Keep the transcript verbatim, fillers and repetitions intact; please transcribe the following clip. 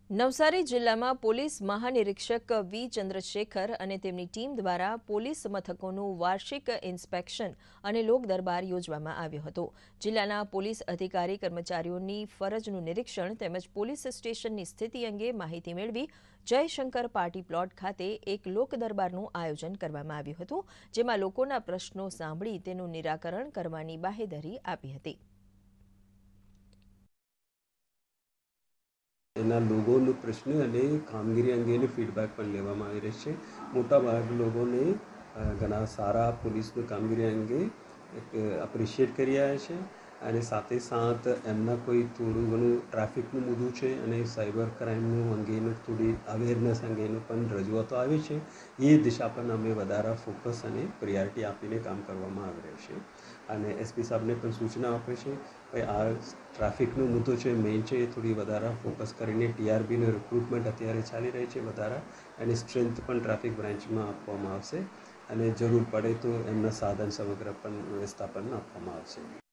નવસારી જિલ્લામાં પોલીસ મહાનિરીક્ષક વી ચંદ્રશેખર અને તેમની ટીમ દ્વારા પોલીસ મથકોનું વાર્ષિક ઇન્સ્પેક્શન અને લોક દરબાર યોજવામાં આવ્યો હતો। જિલ્લાના પોલીસ અધિકારી કર્મચારીઓની ફરજનું નિરીક્ષણ તેમજ પોલીસ સ્ટેશનની સ્થિતિ અંગે માહિતી મેળવી જયશંકર પાર્ટી પ્લોટ ખાતે એક લોક દરબારનું આયોજન કરવામાં આવ્યું હતું, જેમાં લોકોના પ્રશ્નો સાંભળી તેનું નિરાકરણ કરવાની બાહેધરી આપી હતી। એના લોકોનો પ્રશ્ન અને કામગીરી અંગેની ફીડબેક પણ લેવામાં આવી રહી છે। મોટાભાગ લોકોને ઘણા સારા પોલીસની કામગીરી અંગે એપ્રિશિએટ કરી રહ્યા છે અને સાથે સાથ એમના કોઈ થોડું ઘણું ટ્રાફિકનું મુદ્દું છે અને સાયબર ક્રાઇમનું અંગેનું થોડી અવેરનેસ અંગેનું પણ રજૂઆતો આવી છે। એ દિશા પર અમે વધારે ફોકસ અને પ્રિયોરિટી આપીને કામ કરવામાં આવી રહ્યું છે અને એસપી સાહેબને પણ સૂચના આપે છે કે આ ટ્રાફિકનો મુદ્દો છે મેઇન છે એ થોડી વધારે ફોકસ કરીને ટીઆરબીનું રિક્રુટમેન્ટ અત્યારે ચાલી રહી છે વધારે અને સ્ટ્રેન્થ પણ ટ્રાફિક બ્રાન્ચમાં આપવામાં આવશે અને જરૂર પડે તો એમના સાધન સમગ્ર પણ વ્યવસ્થા પણ આપવામાં આવશે।